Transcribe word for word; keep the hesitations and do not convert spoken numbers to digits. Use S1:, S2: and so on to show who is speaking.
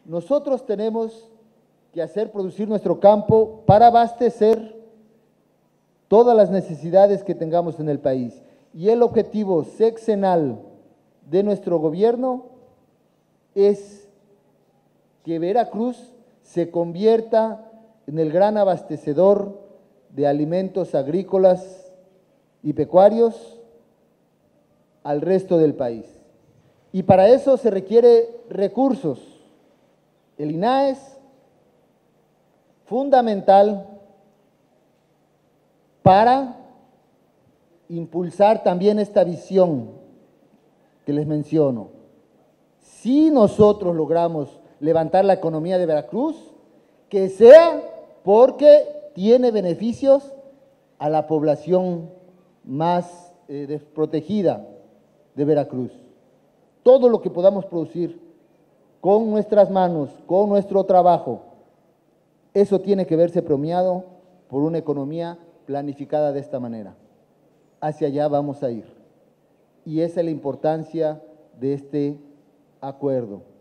S1: Nosotros tenemos que hacer producir nuestro campo para abastecer todas las necesidades que tengamos en el país. Y el objetivo sexenal de nuestro gobierno es que Veracruz se convierta en el gran abastecedor de alimentos agrícolas y pecuarios al resto del país. Y para eso se requiere recursos. El INAES, fundamental para impulsar también esta visión que les menciono. Si nosotros logramos levantar la economía de Veracruz, que sea porque tiene beneficios a la población más eh, desprotegida de Veracruz. Todo lo que podamos producir con nuestras manos, con nuestro trabajo, eso tiene que verse premiado por una economía planificada de esta manera. Hacia allá vamos a ir. Y esa es la importancia de este acuerdo.